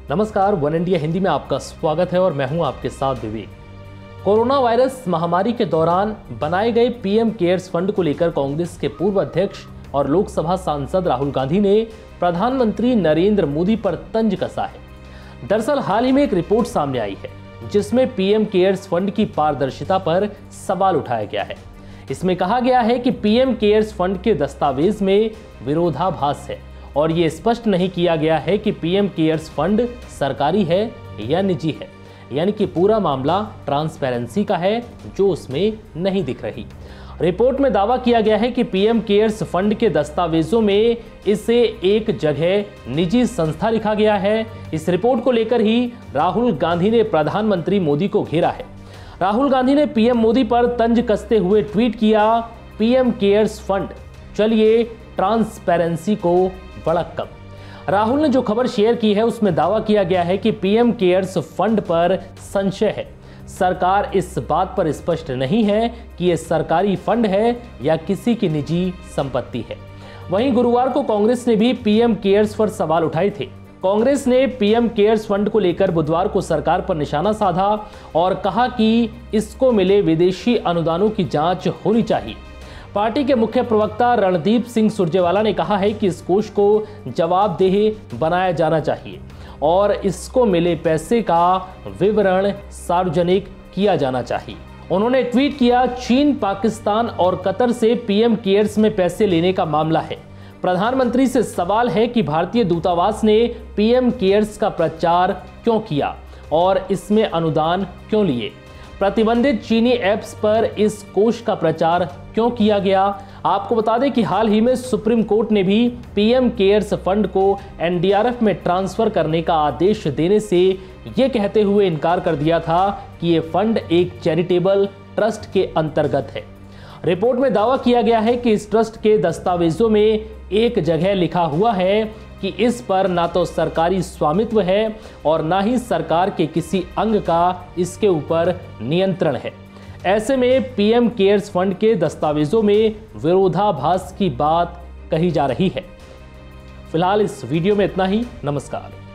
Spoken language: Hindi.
नमस्कार, वन इंडिया हिंदी में आपका स्वागत है और मैं हूं आपके साथ विवेक। कोरोना वायरस महामारी के दौरान बनाए गए पीएम केयर्स फंड को लेकर कांग्रेस के पूर्व अध्यक्ष और लोकसभा सांसद राहुल गांधी ने प्रधानमंत्री नरेंद्र मोदी पर तंज कसा है। दरअसल हाल ही में एक रिपोर्ट सामने आई है जिसमें पीएम केयर्स फंड की पारदर्शिता पर सवाल उठाया गया है। इसमें कहा गया है कि पीएम केयर्स फंड के दस्तावेज में विरोधाभास है और ये स्पष्ट नहीं किया गया है कि पीएम केयर्स फंड सरकारी है या निजी है, यानी कि पूरा मामला ट्रांसपेरेंसी का है जो उसमें नहीं दिख रही। रिपोर्ट में दावा किया गया है कि पीएम केयर्स फंड के दस्तावेजों में इसे एक जगह निजी संस्था लिखा गया है। इस रिपोर्ट को लेकर ही राहुल गांधी ने प्रधानमंत्री मोदी को घेरा है। राहुल गांधी ने पीएम मोदी पर तंज कसते हुए ट्वीट किया, पीएम केयर्स फंड, चलिए ट्रांसपेरेंसी को भड़क कम। राहुल ने जो खबर शेयर की है उसमें दावा किया गया है कि पीएम केयर्स फंड पर संशय है। सरकार इस बात पर स्पष्ट नहीं है कि यह सरकारी फंड है या किसी की निजी संपत्ति है। वहीं गुरुवार को कांग्रेस ने भी पीएम केयर्स पर सवाल उठाए थे। कांग्रेस ने पीएम केयर्स फंड को लेकर बुधवार को सरकार पर निशाना साधा और कहा कि इसको मिले विदेशी अनुदानों की जांच होनी चाहिए। पार्टी के मुख्य प्रवक्ता रणदीप सिंह सुरजेवाला ने कहा है कि इस कोष को जवाबदेह बनाया जाना चाहिए और इसको मिले पैसे का विवरण सार्वजनिक किया जाना चाहिए। उन्होंने ट्वीट किया, चीन, पाकिस्तान और कतर से पीएम केयर्स में पैसे लेने का मामला है। प्रधानमंत्री से सवाल है कि भारतीय दूतावास ने पीएम केयर्स का प्रचार क्यों किया और इसमें अनुदान क्यों लिए। प्रतिबंधित चीनी ऐप्स पर इस कोष का प्रचार क्यों किया गया। आपको बता दें कि हाल ही में सुप्रीम कोर्ट ने भी पीएम केयर्स फंड को एनडीआरएफ में ट्रांसफर करने का आदेश देने से ये कहते हुए इनकार कर दिया था कि ये फंड एक चैरिटेबल ट्रस्ट के अंतर्गत है। रिपोर्ट में दावा किया गया है कि इस ट्रस्ट के दस्तावेजों में एक जगह लिखा हुआ है कि इस पर ना तो सरकारी स्वामित्व है और ना ही सरकार के किसी अंग का इसके ऊपर नियंत्रण है। ऐसे में पीएम केयर्स फंड के दस्तावेजों में विरोधाभास की बात कही जा रही है। फिलहाल इस वीडियो में इतना ही। नमस्कार।